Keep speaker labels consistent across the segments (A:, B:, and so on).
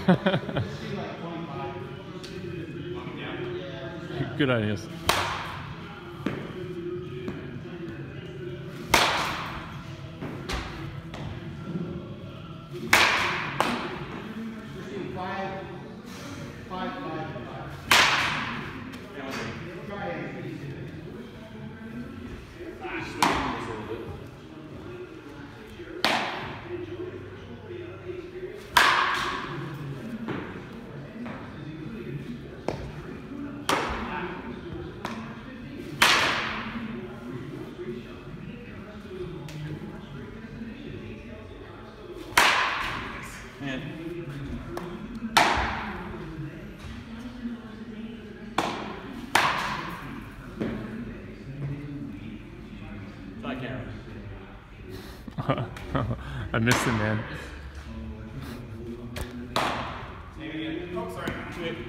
A: Good ideas.
B: Man. Try camera.
A: I missed it, man.
B: Oh, sorry. Wait.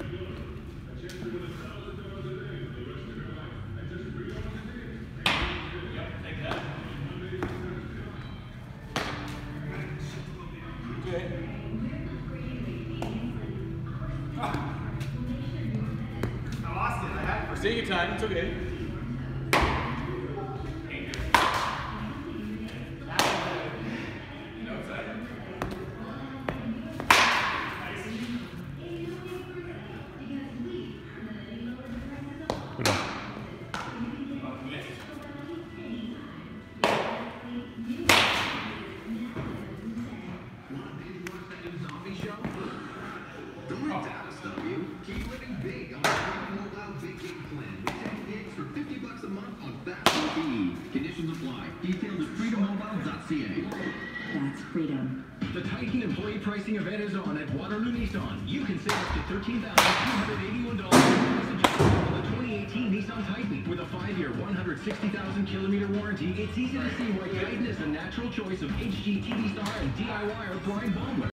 B: Okay. I lost it. We're seeing your time. It's okay.
A: Good on.
C: Keep living big on a mobile big game plan with 10 gigs for $50 a month on fast LTE. Conditions apply. Details at freedommobile.ca.
D: That's freedom.
C: The Titan employee pricing event is on at Waterloo Nissan. You can save up to $13,281 on the 2018 Nissan Titan with a 5-year, 160,000-kilometer warranty. It's easy to see why Titan is the natural choice of HGTV star and DIYer Brian Baldwin.